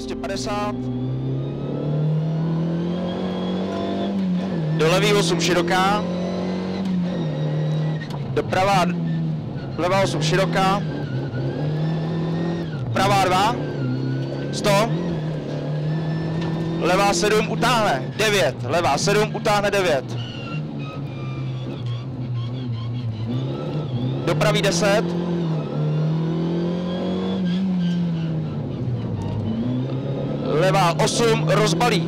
250. Do levý 8 široká. Doprava, levá 8 široká. Pravá 2. 100. Levá 7 utáhne 9. Levá 7 utáhne 9. Dopraví 10. Levá 8 rozbalí.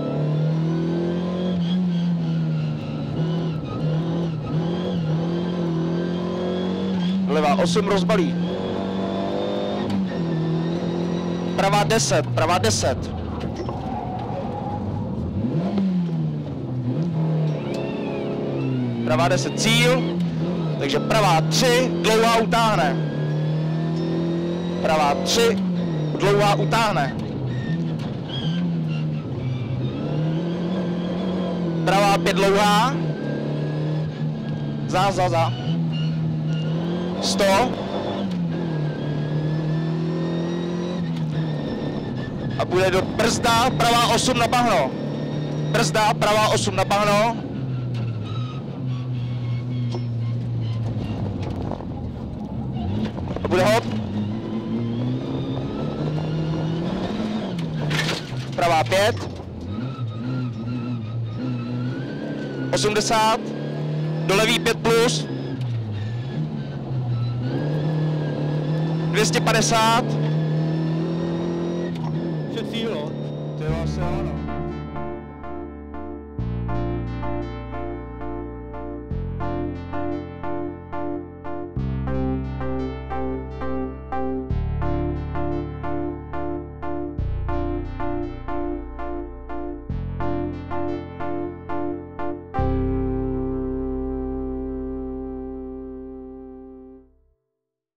Levá 8 rozbalí. Pravá 10, pravá 10. Pravá 10 cíl, takže pravá 3, dlouhá utáhne. Pravá 3, dlouhá utáhne. Pravá 5 dlouhá. Za. 100. A bude do brzda, pravá 8 na bahno. Brzda, pravá 8 na bahno. A bude hop. Pravá 5. 80. Do levý 5 plus. 250. Před cíl, to je vlastně ano.